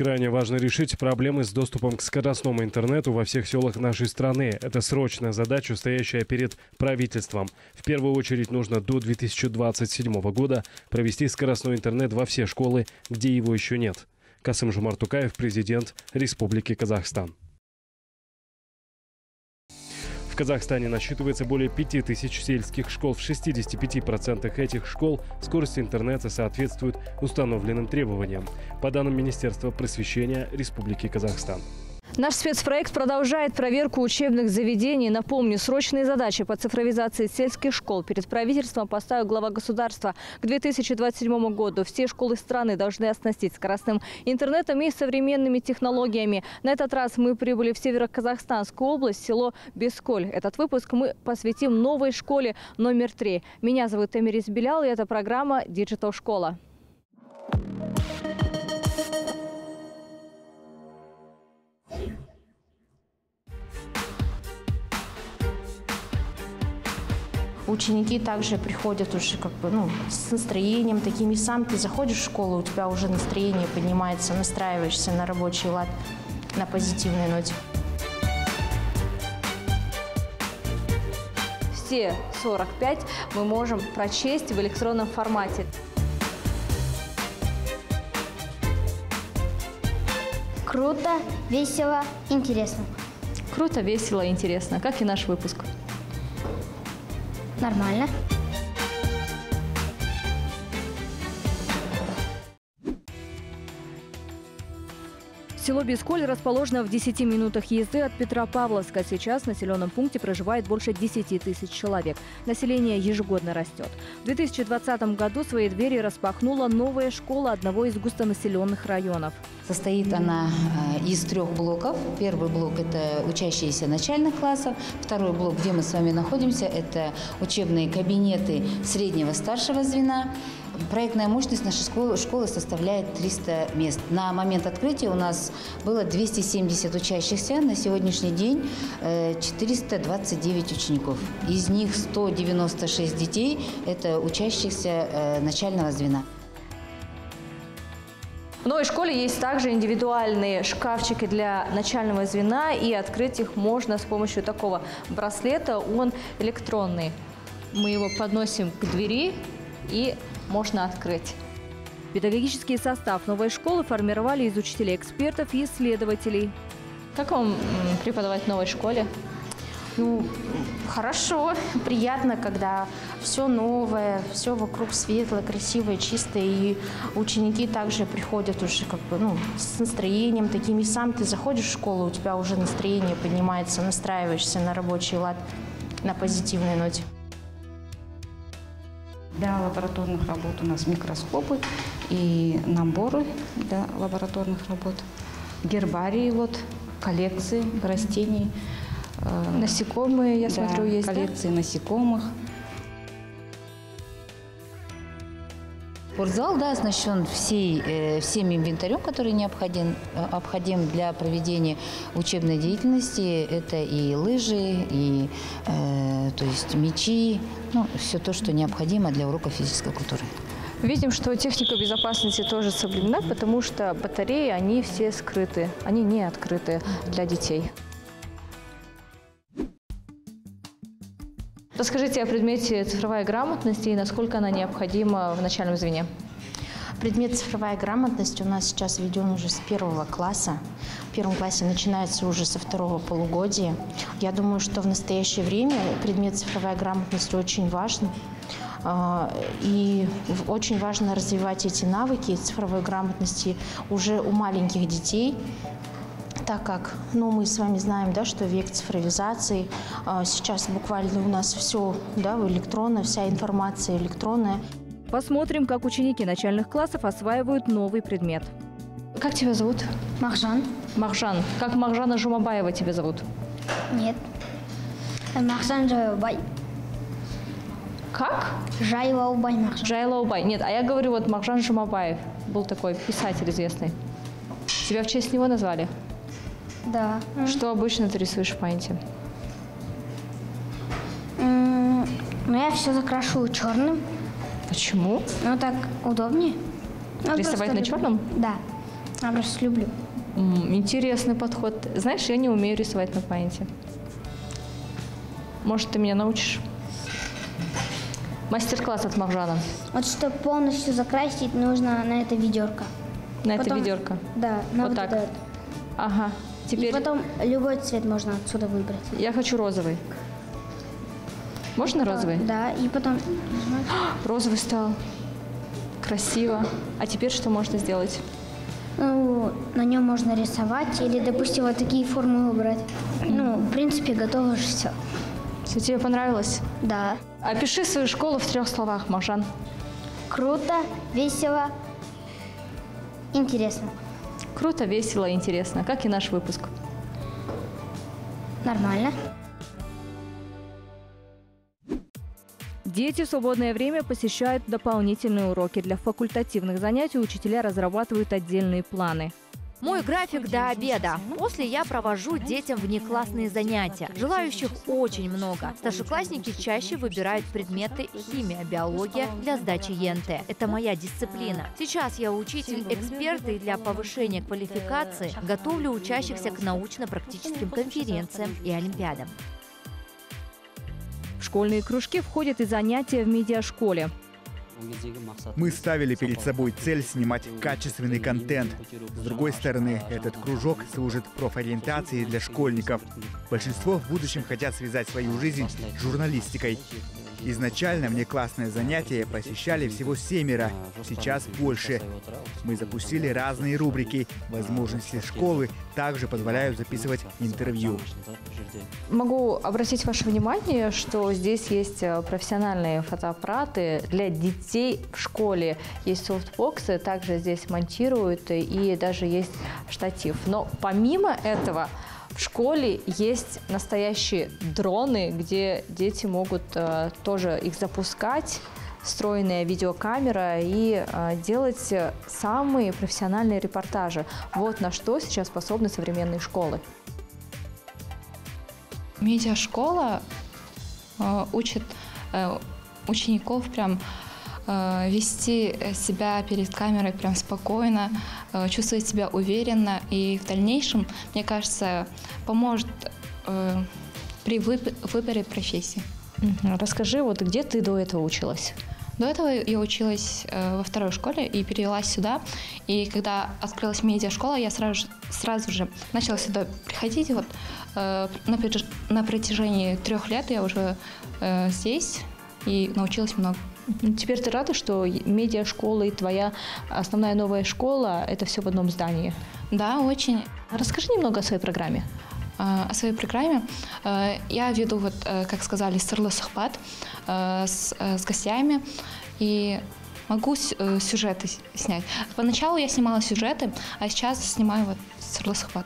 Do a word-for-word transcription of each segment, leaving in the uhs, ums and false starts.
Крайне важно решить проблемы с доступом к скоростному интернету во всех селах нашей страны. Это срочная задача, стоящая перед правительством. В первую очередь нужно до две тысячи двадцать седьмого года провести скоростной интернет во все школы, где его еще нет. Касым-Жомарт Токаев, президент Республики Казахстан. В Казахстане насчитывается более пяти тысяч сельских школ. В шестидесяти пяти процентах этих школ скорость интернета соответствует установленным требованиям, по данным Министерства просвещения Республики Казахстан. Наш спецпроект продолжает проверку учебных заведений. Напомню, срочные задачи по цифровизации сельских школ перед правительством поставил глава государства. К две тысячи двадцать седьмому году все школы страны должны оснастить скоростным интернетом и современными технологиями. На этот раз мы прибыли в Северо-Казахстанскую область, село Бесколь. Этот выпуск мы посвятим новой школе номер три. Меня зовут Эмирис Белял, и это программа «Диджитал Школа». Ученики также приходят уже как бы, ну, с настроением таким. И сам ты заходишь в школу, у тебя уже настроение поднимается, настраиваешься на рабочий лад, на позитивной ноте. Все сорок пять мы можем прочесть в электронном формате. Круто, весело, интересно. Круто, весело, интересно. Как и наш выпуск. Нормально. Село Бесколь расположено в десяти минутах езды от Петропавловска. Сейчас в населенном пункте проживает больше десяти тысяч человек. Население ежегодно растет. В две тысячи двадцатом году свои двери распахнула новая школа одного из густонаселенных районов. Состоит она из трех блоков. Первый блок – это учащиеся начальных классов. Второй блок, где мы с вами находимся, это учебные кабинеты среднего старшего звена. Проектная мощность нашей школы, школы составляет триста мест. На момент открытия у нас было двести семьдесят учащихся. На сегодняшний день четыреста двадцать девять учеников. Из них сто девяносто шесть детей – это учащихся начального звена. В новой школе есть также индивидуальные шкафчики для начального звена, и открыть их можно с помощью такого браслета. Он электронный. Мы его подносим к двери, и можно открыть. Педагогический состав новой школы формировали из учителей, экспертов и исследователей. Как вам преподавать в новой школе? Ну, хорошо, приятно, когда все новое, все вокруг светлое, красивое, чистое. И ученики также приходят уже как бы, ну, с настроением таким. И сам ты заходишь в школу, у тебя уже настроение поднимается, настраиваешься на рабочий лад, на позитивной ноте. Для лабораторных работ у нас микроскопы и наборы для лабораторных работ, гербарии, вот, коллекции растений. Насекомые, я да, смотрю, есть, коллекции да? насекомых. Спортзал, да, оснащен всей, э, всем инвентарем, который необходим, необходим для проведения учебной деятельности. Это и лыжи, и э, то есть мячи, ну, все то, что необходимо для урока физической культуры. Видим, что техника безопасности тоже соблюдена, потому что батареи, они все скрыты, они не открыты для детей. Расскажите о предмете цифровая грамотность и насколько она необходима в начальном звене. Предмет цифровая грамотность у нас сейчас введен уже с первого класса. В первом классе начинается уже со второго полугодия. Я думаю, что в настоящее время предмет цифровая грамотность очень важен. И очень важно развивать эти навыки цифровой грамотности уже у маленьких детей. Так как, ну, мы с вами знаем, да, что век цифровизации, сейчас буквально у нас все, да, электронное, вся информация электронная. Посмотрим, как ученики начальных классов осваивают новый предмет. Как тебя зовут? Махжан. Махжан. Как Махжана Жумабаева тебя зовут? Нет. Махжан Жайлаубай. Как? Жайлаубай Махжан. Жайлаубай. Нет, а я говорю, вот Махжан Жумабаев. Был такой писатель известный. Тебя в честь него назвали? Да. Что обычно ты рисуешь в пейнте? Ну, я все закрашиваю черным. Почему? Ну, так удобнее. Ну, Рисовать на люблю. черном? Да. Я просто люблю. М, Интересный подход. Знаешь, я не умею рисовать на памяти. Может, ты меня научишь? Мастер-класс от Маржана. Вот чтобы полностью закрасить, нужно на это ведерко. На это Потом- ведерко. Да, на Вот вот, так. этот. Ага. Теперь И потом любой цвет можно отсюда выбрать. я хочу розовый. Можно розовый? Да, и потом Розовый стал. Красиво. А теперь что можно сделать? ну, на нем можно рисовать или, допустим, вот такие формы выбрать. Ну, в принципе, готово же все. Все тебе понравилось? Да. Опиши свою школу в трех словах, Маржан. Круто, весело, интересно. Круто, весело, интересно. Как и наш выпуск. Нормально. Дети в свободное время посещают дополнительные уроки. Для факультативных занятий учителя разрабатывают отдельные планы. Мой график до обеда. После я провожу детям внеклассные занятия. Желающих очень много. Старшеклассники чаще выбирают предметы химия, биология для сдачи Е Н Т. Это моя дисциплина. Сейчас я учитель-эксперт и для повышения квалификации готовлю учащихся к научно-практическим конференциям и олимпиадам. В школьные кружки входят и занятия в медиашколе. Мы ставили перед собой цель снимать качественный контент. С другой стороны, этот кружок служит профориентацией для школьников. Большинство в будущем хотят связать свою жизнь с журналистикой. Изначально внеклассное занятие посещали всего семеро, сейчас больше. Мы запустили разные рубрики. Возможности школы также позволяют записывать интервью. Могу обратить ваше внимание, что здесь есть профессиональные фотоаппараты для детей в школе. Есть софтбоксы, также здесь монтируют, и даже есть штатив. Но помимо этого в школе есть настоящие дроны, где дети могут э, тоже их запускать, встроенная видеокамера, и э, делать самые профессиональные репортажи. Вот на что сейчас способны современные школы. Медиашкола э, учит э, учеников прям э, вести себя перед камерой прям спокойно, э, чувствовать себя уверенно, и в дальнейшем, мне кажется, поможет э, при выб- выборе профессии. Расскажи, вот где ты до этого училась? До этого я училась э, во второй школе и перевелась сюда. И когда открылась медиашкола, я сразу, сразу же начала сюда приходить. Вот, э, на, на протяжении трех лет я уже э, здесь и научилась много. Теперь ты рада, что медиашкола и твоя основная новая школа – это все в одном здании? Да, очень. Расскажи немного о своей программе. О своей программе. Я веду, вот, как сказали, сырлы сухбат с, с гостями и могу сюжеты снять. Поначалу я снимала сюжеты, а сейчас снимаю вот сырлы сухбат.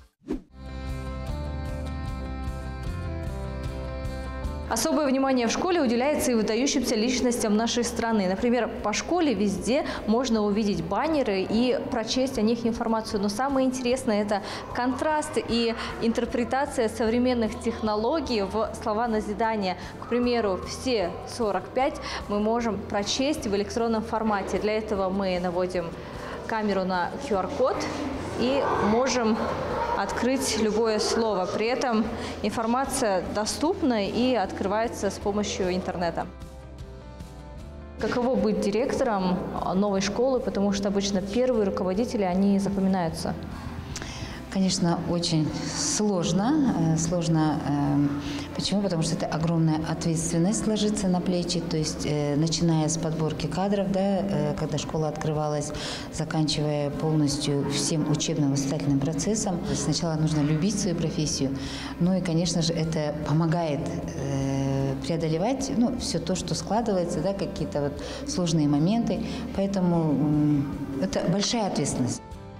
Особое внимание в школе уделяется и выдающимся личностям нашей страны. Например, по школе везде можно увидеть баннеры и прочесть о них информацию. Но самое интересное – это контраст и интерпретация современных технологий в слова назидания. К примеру, все сорок пять мы можем прочесть в электронном формате. Для этого мы наводим камеру на ку ар код и можем открыть любое слово. При этом информация доступна и открывается с помощью интернета. Каково быть директором новой школы, потому что обычно первые руководители, они запоминаются? Конечно, очень сложно. Сложно. Почему? Потому что это огромная ответственность ложится на плечи. То есть, начиная с подборки кадров, да, когда школа открывалась, заканчивая полностью всем учебно-воспитательным процессом. Сначала нужно любить свою профессию. Ну и, конечно же, это помогает преодолевать, ну, все то, что складывается, да, какие-то вот сложные моменты. Поэтому это большая ответственность.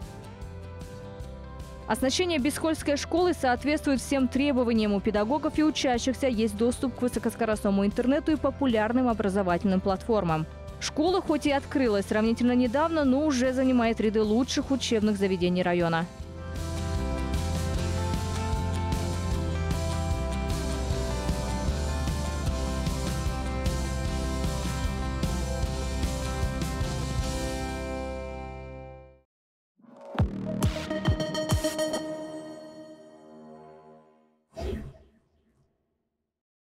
Оснащение Бескольской школы соответствует всем требованиям. У педагогов и учащихся есть доступ к высокоскоростному интернету и популярным образовательным платформам. Школа хоть и открылась сравнительно недавно, но уже занимает ряды лучших учебных заведений района.